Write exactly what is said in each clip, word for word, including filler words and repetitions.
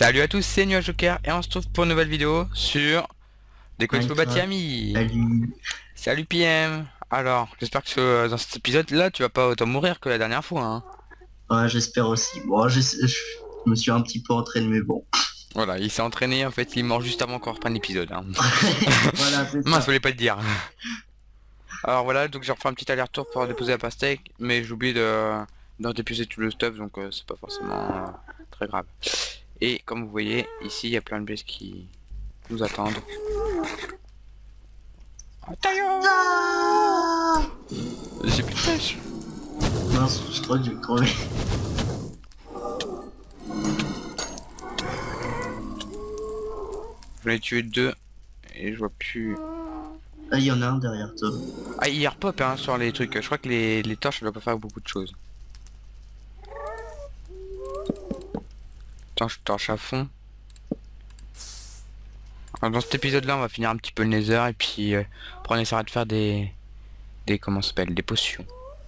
Salut à tous, c'est Nuage Joker et on se retrouve pour une nouvelle vidéo sur des Cosmo Batiami. Salut. Salut P M. Alors, j'espère que euh, dans cet épisode là tu vas pas autant mourir que la dernière fois hein. Ouais, j'espère aussi. Bon, je, je me suis un petit peu entraîné, mais bon. Voilà, il s'est entraîné en fait, il est mort juste avant qu'on reprenne l'épisode hein. Voilà, c'est Mince, je ça. voulais pas le dire. Alors voilà, donc j'ai refait un petit aller-retour pour déposer la pastèque, mais j'ai oublié de, de déposer tout le stuff, donc euh, c'est pas forcément euh, très grave. Et comme vous voyez, ici il y a plein de bases qui nous attendent. Oh, taillot. Ah J'ai plus de pêche. Mince, je crois que je vais crever. J'en ai tué deux et je vois plus. Ah, il y en a un derrière toi. Ah, il repop hein sur les trucs. Je crois que les, les torches ne doivent pas faire beaucoup de choses. Attends, je torche à fond. Alors, dans cet épisode là on va finir un petit peu le nether et puis euh, après on essaiera de faire des... Des comment ça s'appelle, des potions.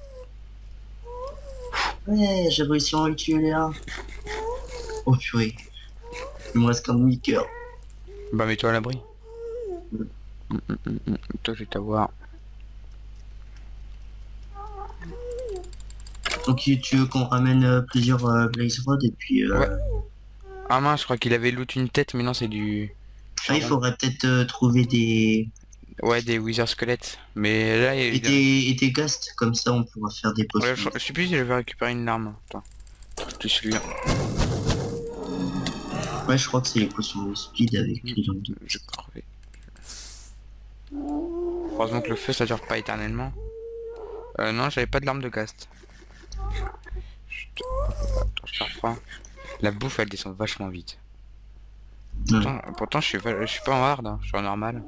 Ouais, j'ai réussi à en tuer les un. Oh purée. Il me reste qu'un demi-cœur. Bah mets-toi à l'abri. Mm. Mm, mm, mm, mm. Toi je vais t'avoir. Donc tu veux qu'on ramène euh, plusieurs euh, Blaze Rod et puis... Euh... Ouais. Ah mince, je crois qu'il avait loot une tête mais non c'est du... Ah, il charbon. faudrait peut-être euh, trouver des... Ouais, des wither squelettes. Mais là il Et y a... des, et des ghasts, comme ça on pourra faire des Ouais, potions. je, je sais plus si je vais récupérer une arme. Attends. Je celui-là. Ouais, je crois que c'est les potions de speed avec les lampes de... Je vais crever. Heureusement que le feu ça dure pas éternellement. Euh, non, j'avais pas de l'arme de ghast. Chut. Attends, je reprends. La bouffe elle descend vachement vite. Ouais. Pourtant, pourtant je suis va- je suis pas en hard, hein, je suis en normal.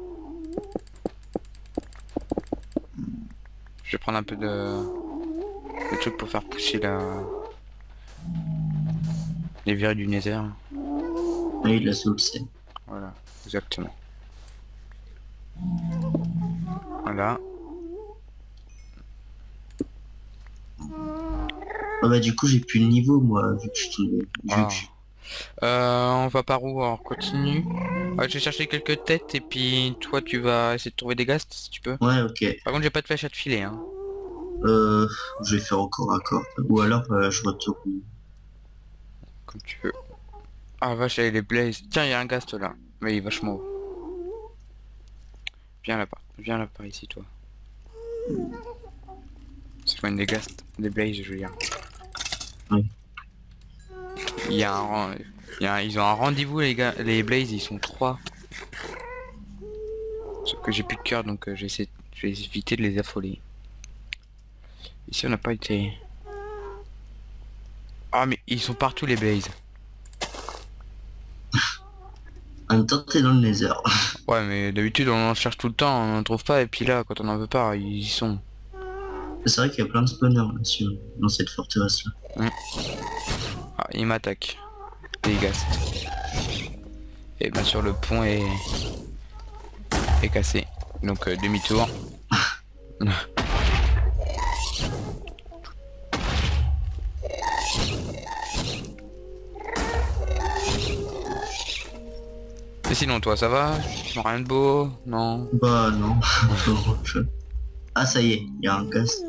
Je vais prendre un peu de, de trucs pour faire pousser la... les verres du nether. Oui, la soul c'est. Voilà, exactement. Voilà. Ah bah du coup j'ai plus de niveau moi vu que je suis... vu Ah. que je- Euh, on va par où? Alors, on continue. Ah, je vais chercher quelques têtes et puis toi tu vas essayer de trouver des ghasts si tu peux. Ouais, ok. Par contre j'ai pas de flèche à te filer hein. Euh, je vais faire encore à corps. Ou alors euh, je retourne. Comme tu veux. Ah vache, il y a les blazes. Tiens, il y a un ghast là. Mais il est vachement haut. Viens là-bas. Viens là par ici toi. C'est quoi une des ghasts? Des blazes je veux dire. Oui. Il y a un... ren- il y a un- Ils ont un rendez-vous les gars. Les blazes ils sont trois. Sauf que j'ai plus de cœur donc euh, je vais essayer... je vais éviter de les affoler. Ici on n'a pas été... Ah mais ils sont partout les blazes. En même temps t'es dans le nether. Ouais mais d'habitude on en cherche tout le temps, on en trouve pas et puis là quand on en veut pas ils y sont. C'est vrai qu'il y a plein de spawners là-dessus, dans cette forteresse là. Ah ils m'attaquent. Les ghasts. Et bien sûr le pont est... est cassé. Donc euh, demi-tour. Et sinon toi ça va? Rien de beau? Non? Bah non. Ah ça y est, il y a un casse.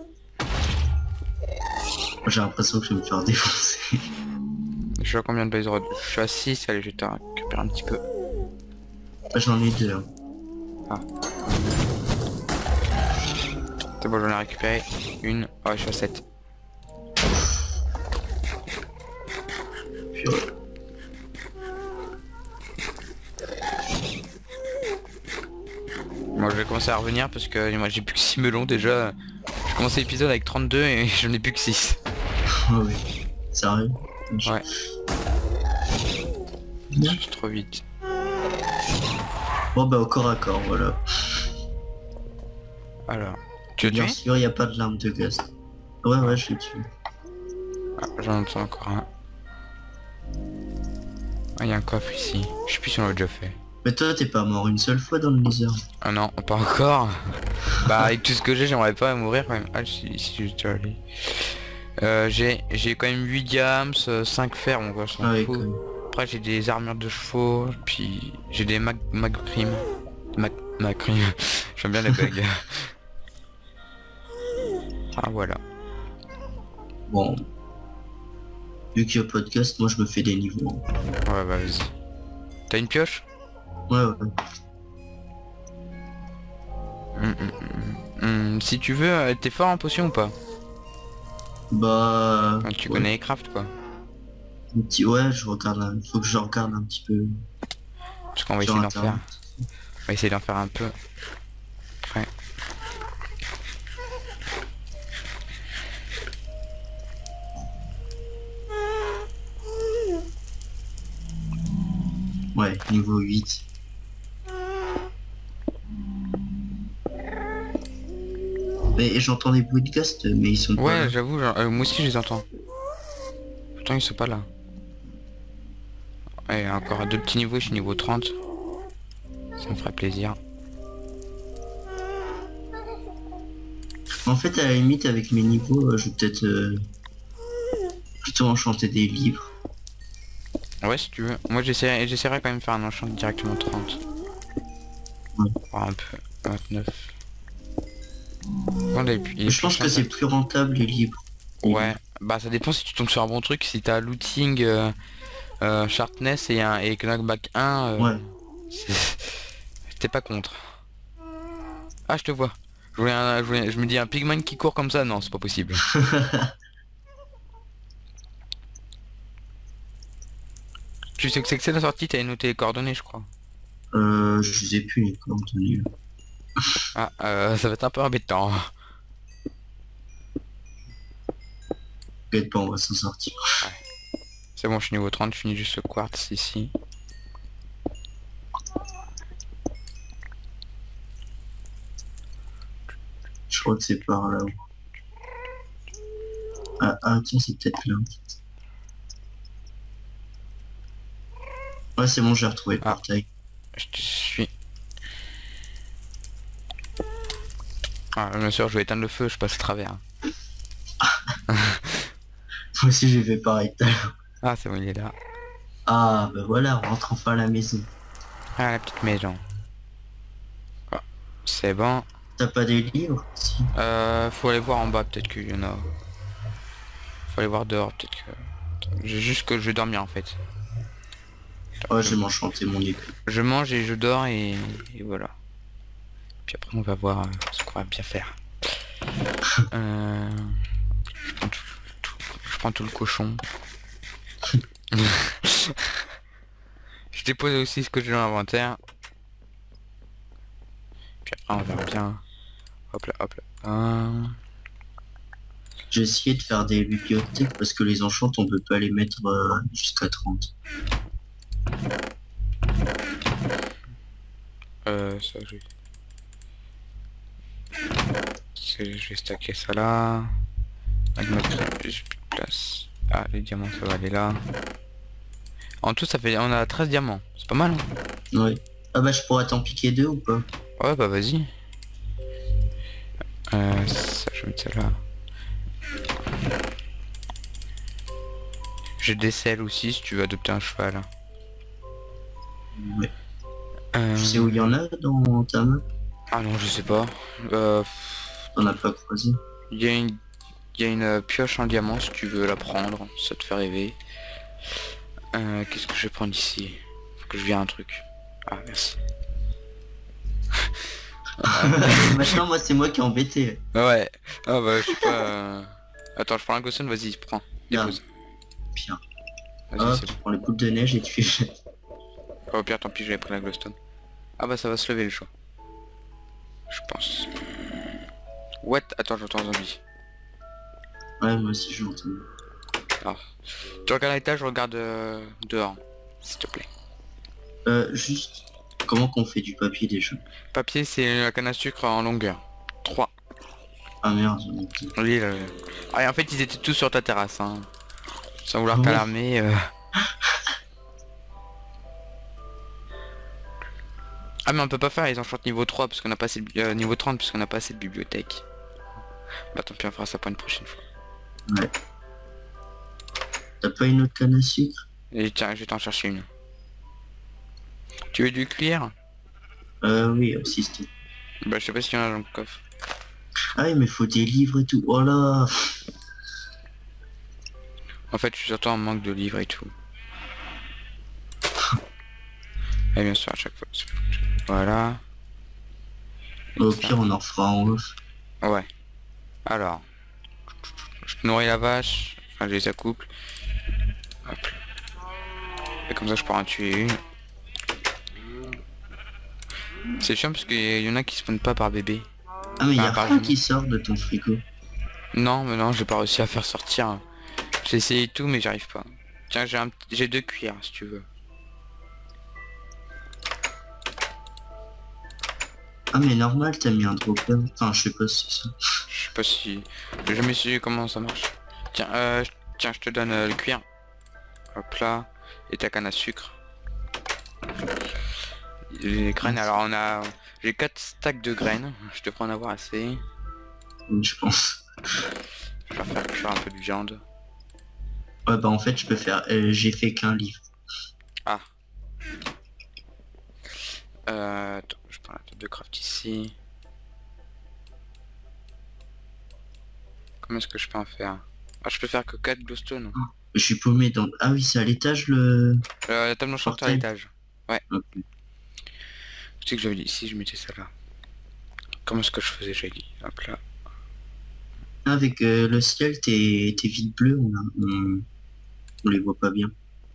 J'ai l'impression que je vais me faire défoncer. Je suis à combien de blaze rod? Je suis à six, allez je vais te récupérer un petit peu. Ah, j'en ai deux. Hein. Ah. C'est bon j'en ai récupéré une. Ouais je suis à sept. Purée. Moi je vais commencer à revenir parce que moi j'ai plus que six melons déjà. J'ai commencé l'épisode avec trente-deux et j'en ai plus que six. Oh oui. Sérieux? Ouais. Bien. C'est trop vite. Bon bah au corps à corps, voilà. Alors, tu veux Bien tuer? sûr, il n'y a pas de larme de gaz. Ouais, ouais, je suis dessus. Ah, j'en entends encore un. Ah, il y a un coffre ici. Je sais plus si on l'a déjà fait. Mais toi, t'es pas mort une seule fois dans le nether. Ah non, pas encore. Bah avec tout ce que j'ai, j'aimerais pas mourir quand même. Ah si, si je suis déjà allé. Euh, j'ai j'ai quand même huit diams, cinq fers, mon gars, je s'en Ah oui, fous. quand même. Après j'ai des armures de chevaux, puis j'ai des mag magrimes. Mag magrimes. J'aime bien les bugs. Ah voilà. Bon. Vu qu'il y a podcast, moi je me fais des niveaux. Ouais bah vas-y. T'as une pioche? Ouais ouais. Hum, hum, hum. Hum, si tu veux, euh, t'es fort en potion ou pas? Bah... Enfin, tu ouais. connais les crafts quoi. Un petit... Ouais, je regarde, un- faut que je regarde un petit peu Parce qu'on va sur essayer d'en faire. internet. On va essayer d'en faire un peu. Après. Ouais, niveau huit. Mais j'entends des bruits de ghost, mais ils sont pas Ouais là. j'avoue, genre, euh, moi aussi je les entends. Pourtant ils sont pas là. Ouais, encore deux petits niveaux, je suis niveau trente. Ça me ferait plaisir. En fait, à la limite, avec mes niveaux, euh, je vais peut-être euh, plutôt enchanter des livres. Ouais si tu veux. Moi j'essaierai j'essaierai quand même de faire un enchant directement trente. Ouais. Voir un peu. vingt-neuf. Bon, et puis, il est Je pense plus que c'est sympa. plus rentable les livres. Les Ouais, livres. bah ça dépend si tu tombes sur un bon truc. Si t'as looting, euh, euh, sharpness et un et knockback un, euh, Ouais. c'est- t'es pas contre. Ah je te vois. Je, voulais un- je, voulais- je me dis un pigman qui court comme ça, non c'est pas possible. Tu sais que c'est que c'est la sortie, t'avais noté les coordonnées je crois. euh, je sais plus les coordonnées. Ah euh, ça va être un peu embêtant. T'inquiète pas, on va s'en sortir. C'est bon je suis niveau trente, je finis juste le quartz ici. Je crois que c'est par là. Ah, ah tiens, c'est peut-être là. Ouais, c'est bon, j'ai retrouvé le Ah. portail. Je te suis. Ah bien sûr je vais éteindre le feu, je passe à travers. Moi aussi, j'ai fait pareil tout à l'heure. Ah c'est bon il est là. Ah, bah voilà, on rentre enfin à la maison. Ah la petite maison. Ah, c'est bon. T'as pas des livres? Si. Euh, faut aller voir en bas, peut-être qu'il y en a. Faut aller voir dehors, peut-être que... Attends, j'ai juste que je vais dormir en fait. Ouais, je vais m'enchanter mon épée. Je mange et je dors et, et voilà. Puis après on va voir euh, ce qu'on va bien faire. Euh... Je prends tout, tout- je prends tout le cochon. Je dépose aussi ce que j'ai dans l'inventaire. Puis après on verra bien. Hop là, hop là. Euh, J'ai essayé de faire des bibliothèques parce que les enchantes, on peut pas les mettre euh, jusqu'à trente. euh ça je vais... C'est- Je vais stacker ça là. Avec ma clé, j'ai plus de place. Ah les diamants ça va aller là. En tout ça fait on a treize diamants. C'est pas mal hein. Ouais. Ah bah je pourrais t'en piquer deux ou pas? Ouais bah vas-y. Euh, ça je vais mettre ça là. J'ai des selles aussi si tu veux adopter un cheval. Ouais. Euh... Tu sais où il y en a dans ta main? Ah non je sais pas. Euh... T'en as pas croisé? Il y a une... Il y a une pioche en diamant si tu veux la prendre. Ça te fait rêver. Euh, Qu'est-ce que je vais prendre ici? Faut que je vienne un truc. Ah merci. Maintenant moi c'est moi qui ai embêté. Ouais. Ah bah je sais pas. euh, Attends je prends un glowstone, vas-y prends. Regarde. Dépose. Bien. Vas-y Hop, c'est tu bon. prends les boules de neige et tu fais... Oh, au pire tant pis j'avais pris la glowstone. Ah bah ça va se lever le choix. Je pense. What? Attends j'entends un zombie. Ouais, moi aussi je l'entends. Alors, tu regardes à l'étage, je regarde euh, dehors, s'il te plaît. Euh, juste... Comment qu'on fait du papier déjà? Papier c'est la canne à sucre en longueur. trois. Ah merde, j'en ai plus. Oui, là, là. Ah et en fait ils étaient tous sur ta terrasse hein. Sans vouloir Ah bon t'alarmer. euh. Ah mais on peut pas faire les enchantes niveau trois parce qu'on a pas assez de... bi- euh, niveau trente puisqu'on a pas assez de bibliothèque. Bah tant pis on fera ça pour une prochaine fois. Ouais. T'as pas une autre canne à sucre? Et tiens, je vais t'en chercher une. Tu veux du cuir? Euh, oui, assistant. Bah je sais pas s'il y en a dans le coffre. Ah oui, mais faut des livres et tout. Oh là. En fait je suis surtout en manque de livres et tout. Et bien sûr à chaque fois. Voilà. Au pire, on en fera en off. Ouais. Alors. Je nourris la vache. Enfin je les accouple. Hop. Et comme ça je pourrais en tuer une. C'est chiant parce qu'il y en a qui spawnent pas par bébé. Ah, mais il y Enfin, a par rien jumeau. qui sort de ton frigo. Non mais non j'ai pas réussi à faire sortir. J'ai essayé tout mais j'arrive pas. Tiens j'ai un... j'ai deux cuirs si tu veux. Ah, mais normal, t'as mis un dropper. Enfin, je sais pas si c'est ça. Je sais pas si... J'ai jamais su comment ça marche. Tiens, euh, tiens, je te donne euh, le cuir. Hop là. Et ta canne à sucre. Les graines, alors on a... J'ai quatre stacks de graines. Je devrais en avoir assez. Oui, je pense. Je vais faire cuire un peu de viande. Ouais, bah en fait, je peux faire... euh, j'ai fait qu'un livre. Ah. Euh, attends, je prends la table de craft ici. Comment est-ce que je peux en faire? Ah, je peux faire que quatre glowstone. Je suis paumé dans... Ah oui, c'est à l'étage, le... Euh, la table d'enchanteur à Portail. l'étage. Ouais. Ok. Tu sais que j'avais dit, si je mettais ça là. Comment est-ce que je faisais, j'avais dit. Hop là. Avec euh, le ciel, tes, tes vides bleues, on, a- on... on les voit pas bien.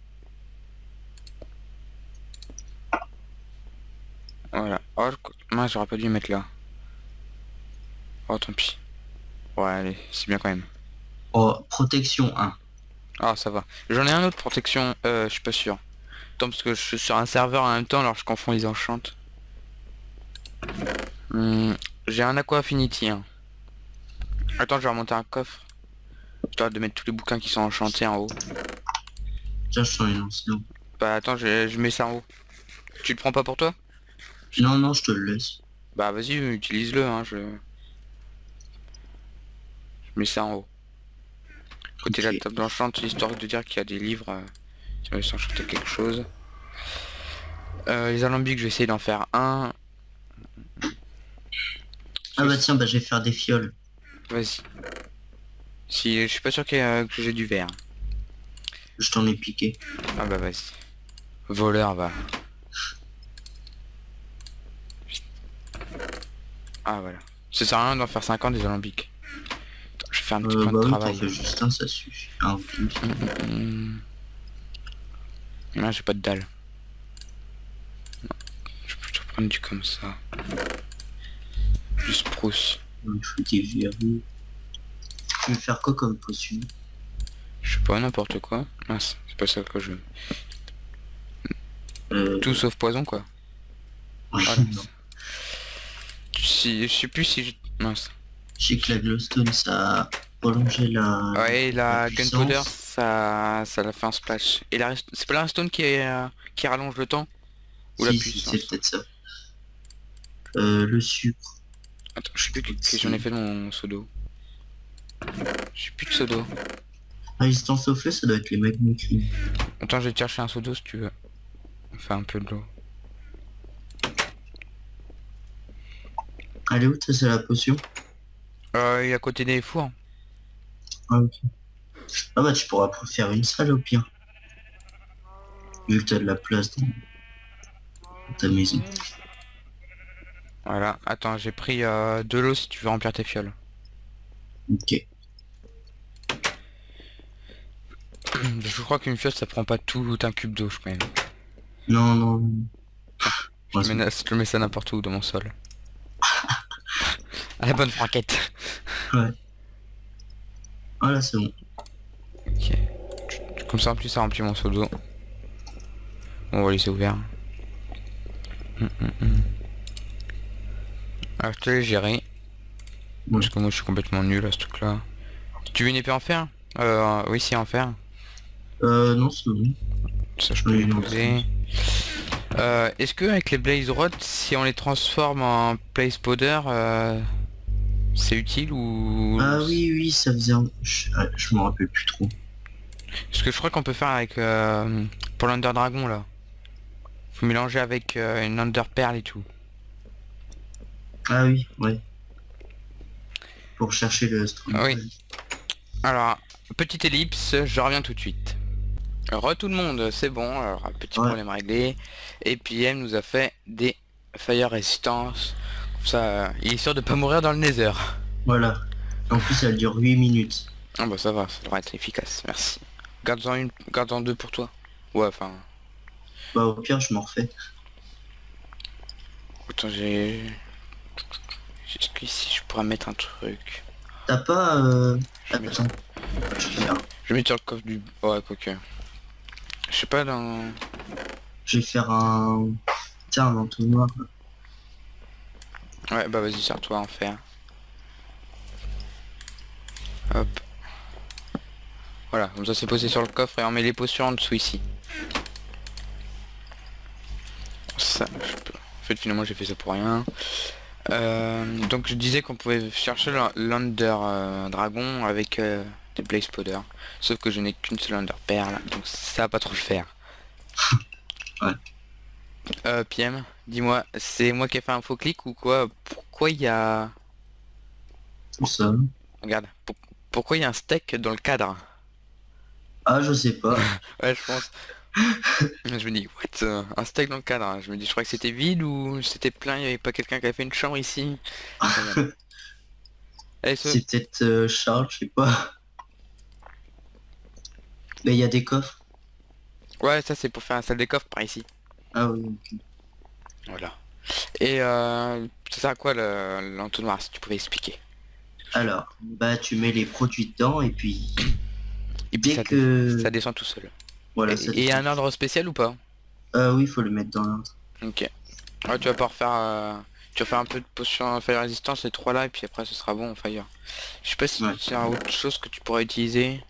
Voilà. Oh, moi j'aurais pas dû mettre là. Oh, tant pis. Ouais, allez, c'est bien quand même. Oh, protection un. Ah, ça va. J'en ai un autre protection, euh, je suis pas sûr. Attends, parce que je suis sur un serveur en même temps, alors je confonds les enchantes. Hmm, j'ai un Aqua Affinity. Hein. Attends, je vais remonter un coffre. Histoire de mettre tous les bouquins qui sont enchantés en haut. Tiens, je sens une ancienne. Bah attends, je, je mets ça en haut. Tu le prends pas pour toi? Non, non, je te le laisse. Bah vas-y, utilise-le, hein, je... je mets ça en haut. Côté de Ok. la table d'enchante, histoire de dire qu'il y a des livres euh, qui vont s'enchanter quelque chose. Euh, les alambics, je vais essayer d'en faire un. Ah bah tiens, bah je vais faire des fioles. Vas-y. Si, je suis pas sûr qu'il y a- que j'ai du verre. Je t'en ai piqué. Ah bah vas-y. Voleur, va. Ah voilà. Ça sert à rien d'en faire cinquante des alambics. Attends, je vais faire un petit Euh, point bah de oui, t'en travail. fais juste un, ça suffit. Un ou plus. Hum, hum, hum. Non, j'ai pas de dalle. Non. Je peux plutôt prendre du comme ça. Du spruce. Il faut des verrous. Tu veux faire quoi comme potion? Je sais pas, n'importe quoi. Mince, c'est pas ça que je veux. euh, Tout sauf poison, quoi. ouais, Voilà. non. Si, je sais plus si je... Mince. Je sais que la glowstone, ça a prolongé la... Ouais, la puissance. gunpowder, ça, ça l'a fait un splash. Et la rest- c'est pas la redstone qui, est, euh, qui rallonge le temps? Ou la Si, si, puissance? c'est peut-être ça. Euh, le sucre. Attends, je sais plus Écoute, que si. j'en ai fait de mon pseudo. J'ai plus de pseudo. Résistance au feu, ça doit être les magnécrines. Attends, je vais te chercher un pseudo si tu veux. On fait un peu de l'eau. Elle est où, ça, c'est la potion? Euh, il est à côté des fours. Ah, ok. Ah bah tu pourras faire une salle au pire. Vu que t'as de la place dans, dans ta maison. Voilà. Attends, j'ai pris euh, de l'eau si tu veux remplir tes fioles. Ok. Je crois qu'une fiole ça prend pas tout un cube d'eau, je crois. Non, non. non. Je, Ouais, mets, je mets ça n'importe où dans mon sol. À la bonne franquette. ouais. Ah là, c'est bon. Ok. Comme ça en plus ça remplit mon seau d'eau. On va laisser ouvert. Hum, hum, hum. Ah, je te laisse gérer. Parce que moi je suis complètement nul à ce truc là. Tu veux une épée en fer? Euh oui, c'est en fer. Euh, non, c'est bon. Ça je peux Oui, les non, poser. Euh, Est-ce que avec les blaze rods, si on les transforme en place powder, euh, c'est utile ou... Ah oui, oui, ça faisait un... Je, ah, je m'en rappelle plus trop. Ce que je crois qu'on peut faire avec euh, pour l'Under Dragon là. Faut mélanger avec euh, une Under Pearl et tout. Ah oui, ouais. Pour chercher le Ah oui. Stronghold. Alors, petite ellipse, je reviens tout de suite. Re tout le monde, c'est bon, alors un petit Ouais. problème réglé. Et puis elle nous a fait des fire resistance. Comme ça, euh, il est sûr de pas mourir dans le nether. Voilà. En plus, elle dure huit minutes. Ah bah ça va, ça devrait être efficace, merci. Garde-en une, garde-en deux pour toi. Ouais, enfin... Bah au pire, je m'en refais. Attends, j'ai... Est-ce qu'ici je pourrais mettre un truc? T'as pas... Euh... Je vais mettre, Attends. Je vais faire, je vais mettre sur le coffre du... Ouais, quoique. Je sais pas dans... je vais faire un... Tiens, un entonnoir. Ouais, bah vas-y, sers-toi à en faire. Hop. Voilà, comme ça c'est posé sur le coffre et on met les potions en dessous ici. Ça, je peux... En fait, finalement, j'ai fait ça pour rien. Euh, donc je disais qu'on pouvait chercher l'Under euh, Dragon avec euh, des Blaze Powder. Sauf que je n'ai qu'une seule Under Pearl, donc ça va pas trop le faire. Ouais. Euh, P M, dis-moi, c'est moi qui ai fait un faux clic ou quoi? Pourquoi il y a... Tout ça. Regarde, pour- pourquoi il y a un steak dans le cadre? Ah, je sais pas. Ouais, je pense. Je me dis, what? euh, Un steak dans le cadre, hein. Je me dis, je crois que c'était vide ou c'était plein, il n'y avait pas quelqu'un qui avait fait une chambre ici. Regarde. Allez, ce... C'est peut-être euh, Charles, je sais pas. Mais il y a des coffres. Ouais, ça c'est pour faire un salle des coffres par ici. Ah oui, ok. Voilà. Et euh, ça sert à quoi le- l'entonnoir, si tu pouvais expliquer? Alors, bah tu mets les produits dedans et puis Et puis dès ça, que dé- ça descend tout seul. voilà, Et ça et un descend. ordre spécial ou pas? Ah oui, il faut le mettre dans l'ordre. Ok. Ouais, tu vas pas refaire... euh, Tu vas faire un peu de potion fire résistance, les trois là, et puis après ce sera bon en fire. Je sais pas si Ouais. c'est autre chose que tu pourrais utiliser.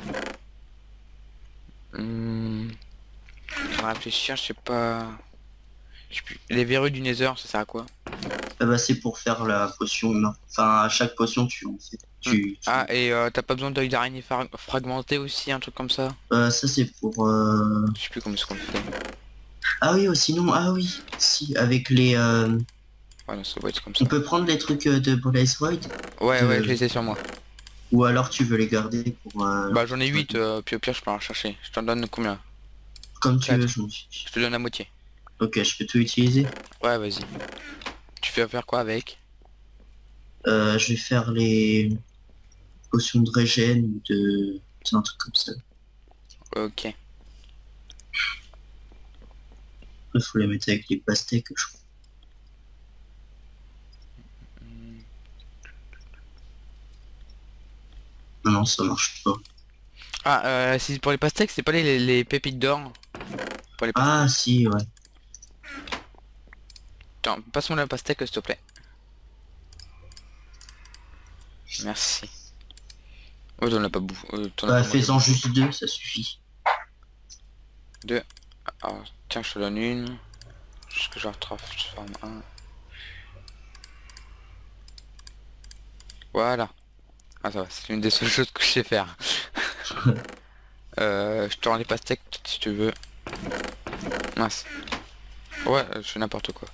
Hmm... Je vais réfléchir, je sais pas... Je sais plus. Les verrues du nether, ça sert à quoi? Ah bah c'est pour faire la potion, non. Enfin, à chaque potion, tu en fais. Hmm. Tu, tu- Ah, et euh, t'as pas besoin d'œil d'araignée fra- fragmenté aussi, un truc comme ça? Euh, ça c'est pour... euh, Je sais plus comment est-ce qu'on le fait. Ah oui, oh, sinon, ah oui, si, avec les... euh, Ouais, non, ça doit être comme On ça. peut prendre les trucs euh, de Blaze Void, Ouais, de- ouais, je les ai sur moi. ou alors tu veux les garder pour... euh, Bah j'en ai huit, puis au pire je peux en chercher. Je t'en donne combien? Comme tu quatre. veux, je m'en fiche. Je te donne la moitié. Ok, je peux tout utiliser. Ouais, vas-y. Tu fais faire quoi avec? Euh, je vais faire les potions de régène ou de... C'est un truc comme ça. Ok. Il faut les mettre avec les pastèques, je crois. Non, non, ça marche pas. Ah, euh, si pour les pastèques, c'est pas les, les, les pépites d'or? Pour les pastèques. Ah si, ouais. Attends, passe-moi la pastèque s'il te plaît. Merci. Oh, t'en as pas beaucoup. Euh, t'en as Bah, pas fais-en juste deux, ça suffit. deux. Alors, tiens, je te donne une. Juste que je transforme un. Voilà. Ah ça va, c'est une des seules choses que je sais faire. euh, je te rends les pastèques si tu veux. Mince. Ouais, je fais n'importe quoi.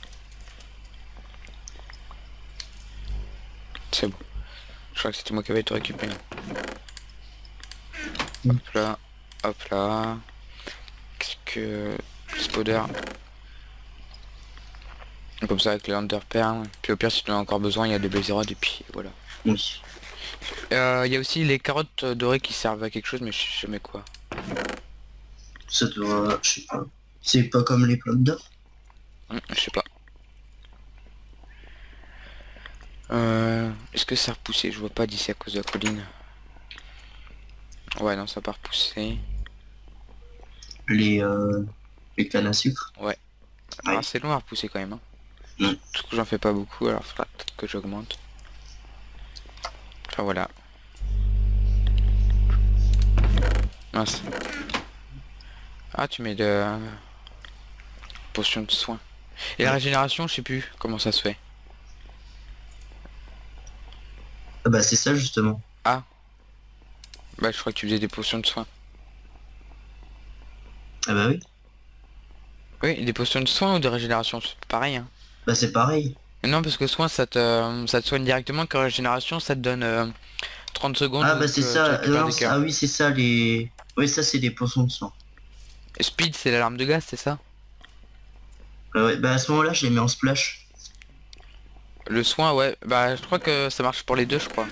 C'est bon. Je crois que c'était moi qui avais tout récupéré. Hop là. Hop là. Qu'est-ce que... Spoder. Comme ça avec les underperles. Puis au pire si tu en as encore besoin, il y a des blaze rods et puis voilà. Oui. Euh, Il y a aussi les carottes dorées qui servent à quelque chose mais je sais jamais quoi. Ça doit... Je sais pas. C'est pas comme les pommes d'or. Hum, je sais pas. Euh, Est-ce que ça a repoussé? Je vois pas d'ici à cause de la colline. Ouais non ça a pas repoussé. Les, euh... les cannes à sucre. Ouais. Ouais. Alors c'est long à repousser quand même. Hein. Mm. Du coup j'en fais pas beaucoup alors faudra peut-être que j'augmente. Enfin voilà. Mince. Ah tu mets de... Potion de soin. Et la régénération je sais plus comment ça se fait. Ah bah c'est ça justement. Ah. Bah je crois que tu faisais des potions de soin. Ah bah oui. Oui, des potions de soins ou de régénération, c'est pareil. Hein. Bah c'est pareil. Non, parce que soin, ça te, ça te soigne directement, que régénération, ça te donne euh, trente secondes Ah où bah c'est que tu ça. récupères Non, des c'est- cœurs. ah oui, c'est ça les. Oui, ça c'est des potions de sang. Speed, c'est l'alarme de gaz, c'est ça? Ah ouais, bah à ce moment-là, je les mets en splash. Le soin, ouais, bah je crois que ça marche pour les deux, je crois.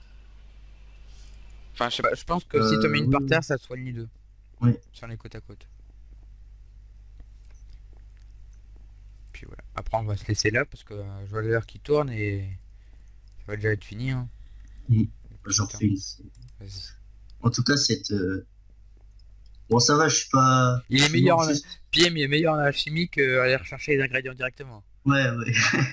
Enfin, je sais pas, je pense que si tu mets Euh, une oui, par oui. terre, ça te soigne les deux. Oui. Sur les côte à côte. Puis voilà. Après, on va se laisser là parce que euh, je vois l'heure qui tourne et ça va déjà être fini. Hein. Mm. J'en Putain, fais une. vas-y. En tout cas, cette. euh, Bon, ça va, je suis pas. Il est Je meilleur manque en... juste. P M il est meilleur en alchimie qu'aller rechercher les ingrédients directement. Ouais, ouais.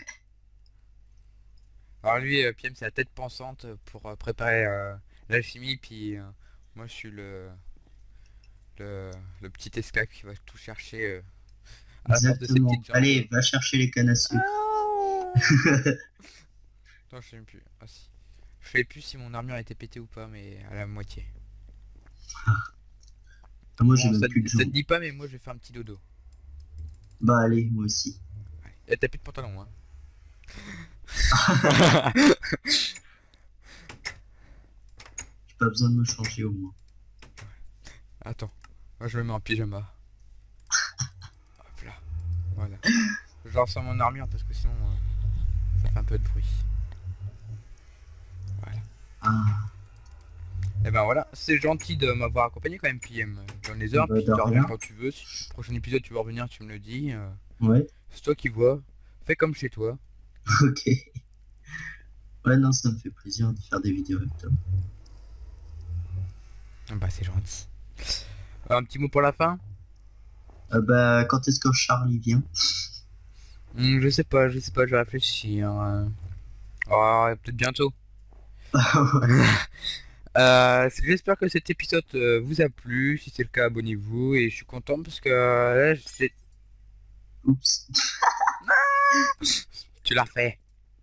Alors lui, euh, P M, c'est la tête pensante pour euh, préparer euh, l'alchimie, puis euh, moi je suis le, le, le petit esclave qui va tout chercher euh, à la force de ses Exactement. petites jambes. Allez, va chercher les cannes à sucre. Non, je sais même plus. Ah si. Je sais plus si mon armure a été pétée ou pas, mais à la moitié. Ah, moi, j'ai Bon, même ça, plus de ça te jambes. dit pas, mais moi je vais faire un petit dodo. Bah, allez, moi aussi. Allez. Et t'as plus de pantalon, hein. J'ai pas besoin de me changer au moins. Attends, moi je me mets en pyjama. Hop là, voilà. Je ressens mon armure parce que sinon euh, ça fait un peu de bruit. Voilà. Ah, Et ben voilà, c'est gentil de m'avoir accompagné quand même, P M. Dans les heures, bah, puis de tu reviens rien. quand tu veux. Si le prochain épisode tu veux revenir, tu me le dis. euh, Ouais, c'est toi qui vois. Fais comme chez toi. ok. Ouais, non, ça me fait plaisir de faire des vidéos avec toi. Bah c'est gentil. Euh, un petit mot pour la fin. Euh, bah, quand est-ce que Charlie vient? Hmm, je sais pas, je sais pas, je vais réfléchir. euh. Oh, peut-être bientôt. Euh, j'espère que cet épisode euh, vous a plu. Si c'est le cas, abonnez-vous. Et je suis content parce que euh, là, j'ai- Oups. tu l'as fait.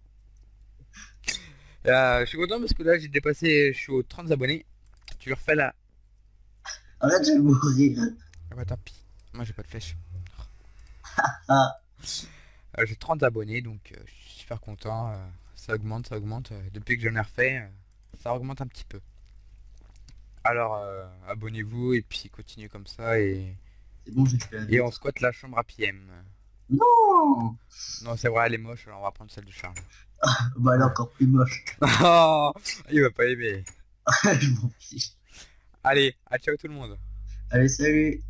Euh, je suis content parce que là, j'ai dépassé, je suis aux trente abonnés. Tu le refais là. Arrête, je vais mourir. Ah bah tant pis. Moi, j'ai pas de flèche. Ah, Euh, j'ai trente abonnés, donc euh, je suis super content. euh, ça augmente, ça augmente. euh, depuis que j'en ai refait, euh, ça augmente un petit peu. Alors, euh, abonnez-vous et puis continuez comme ça et, c'est bon, j'ai fait la et vie. on squatte la chambre à P M. Non! Non, c'est vrai, elle est moche, alors on va prendre celle de Charles. Bah, elle est encore plus moche. Oh, il va pas aimer. Je m'en fiche. Allez, à ciao tout le monde. Allez, salut!